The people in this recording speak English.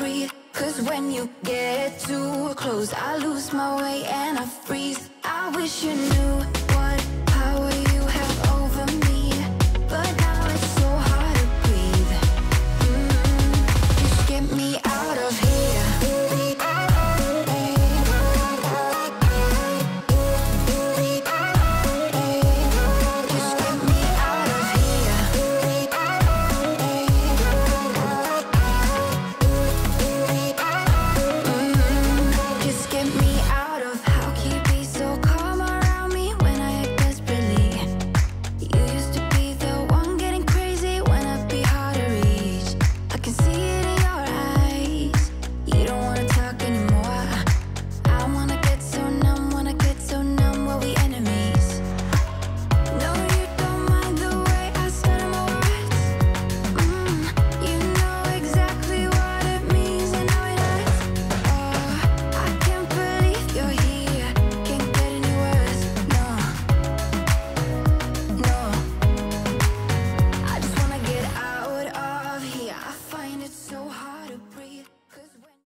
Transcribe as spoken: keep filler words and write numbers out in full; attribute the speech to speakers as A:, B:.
A: breathe. Cause when you get too close, I lose my way and I freeze. I wish you knew what power you have over me, but now it's so hard to breathe. Mm, just get me out of here.